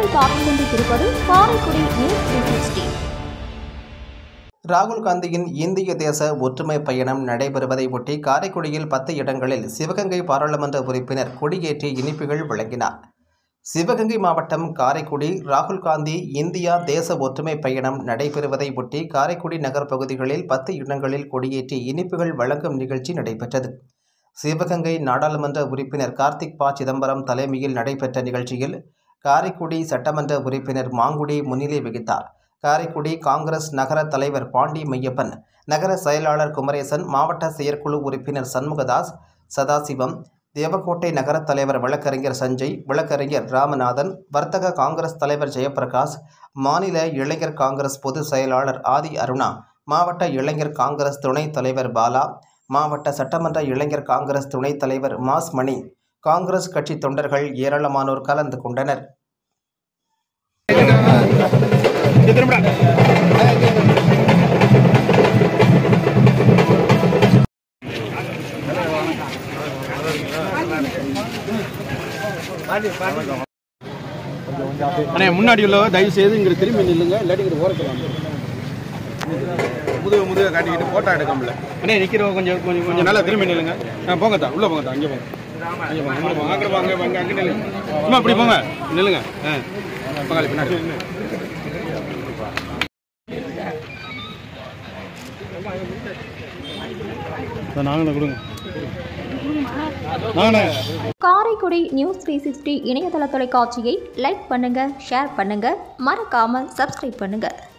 நீங்கள் பார்த்துக் கொண்டிருப்பது காரைக்குடி நியூஸ் 360. ராகுல் காந்தியின் இந்திய தேச ஒற்றுமை பயணம் நடைபெறுவதை ஒட்டி காரைக்குடியில் 10 இடங்களில் சிவகங்கை பாராளுமன்ற உறுப்பினர் கொடியேற்றி இனிப்புகள் வழங்கினார். சிவகங்கை மாவட்டம் காரைக்குடி ராகுல் காந்தி இந்தியா தேச ஒற்றுமை பயணம் நடைபெறுவதை ஒட்டி காரைக்குடி நகர் பகுதிகளில் 10 இடங்களில் கொடியேற்றி இனிப்புகள் வழங்கும் நிகழ்ச்சி நடைபெற்றது. சிவகங்கை நாடாளுமன்ற உறுப்பினர் கார்த்திக் ப. சிதம்பரம் தலைமையில் நடைபெற்ற நிகழ்ச்சியில் காரைக்குடி சட்டமன்ற உறுப்பினர் மாங்குடி முன்னிலை வகித்தார். காரைக்குடி காங்கிரஸ் நகர தலைவர் பாண்டி மையப்பன், நகர செயலாளர் குமரேசன், மாவட்ட செயற்குழு உறுப்பினர் சண்முகதாஸ், சதாசிவம், தேவக்கோட்டை நகர தலைவர் வழக்கறிஞர் சஞ்சய், வழக்கறிஞர் ராமநாதன், வர்த்தக காங்கிரஸ் தலைவர் ஜெயபிரகாஷ், மாநில இளைஞர் காங்கிரஸ் பொதுச் செயலாளர் ஆதி அருணா, மாவட்ட இளைஞர் காங்கிரஸ் துணைத் தலைவர் பாலா, மாவட்ட சட்டமன்ற இளைஞர் காங்கிரஸ் துணைத் தலைவர் மாஸ் மணி, காங்கிரஸ் கட்சி தொண்டர்கள் ஏராளமானோர் கலந்து கொண்டனர். முன்னாடி உள்ள தயவு செய்து இங்க திரும்பி நில்லுங்க, இல்லாட்டி இங்க ஓரத்துல முதுக காட்டிக்கிட்டு போட்டோ எடுக்க முடியல. அண்ணே நிக்கிறவங்க கொஞ்சம் நல்லா திரும்பி நில்லுங்க. போங்க தான், உள்ள போங்க தான், அங்கே போங்க, அங்கே போங்க, அங்கே போங்க, வாங்க அங்கே நில்லுங்க. சும்மா அப்படி போங்க, நில்லுங்க. பங்காளி பின்னாடி நாங்களே கொடுங்க. காரைக்குடி நியூஸ் 360 இணையதள தொலைக்காட்சியை லைக் பண்ணுங்க, ஷேர் பண்ணுங்க, மறக்காம சப்ஸ்கிரைப் பண்ணுங்க.